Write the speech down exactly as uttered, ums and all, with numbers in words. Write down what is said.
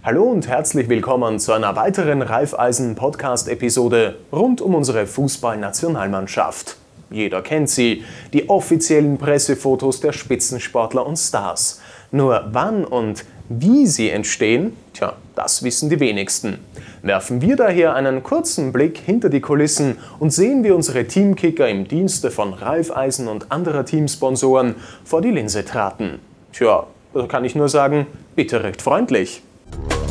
Hallo und herzlich willkommen zu einer weiteren Raiffeisen-Podcast-Episode rund um unsere Fußballnationalmannschaft. Jeder kennt sie, die offiziellen Pressefotos der Spitzensportler und Stars. Nur wann und wie sie entstehen, tja, das wissen die wenigsten. Werfen wir daher einen kurzen Blick hinter die Kulissen und sehen wir unsere Teamkicker im Dienste von Raiffeisen und anderer Teamsponsoren vor die Linse traten. Tja, da kann ich nur sagen, bitte recht freundlich.